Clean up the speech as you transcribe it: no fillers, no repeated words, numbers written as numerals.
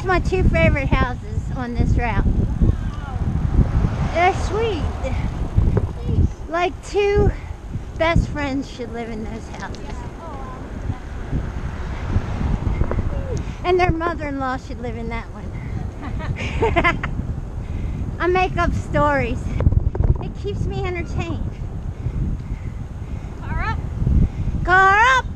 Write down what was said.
Here's my two favorite houses on this route. They're sweet. Like two best friends should live in those houses. And their mother-in-law should live in that one. I make up stories. It keeps me entertained. Car up. Car up!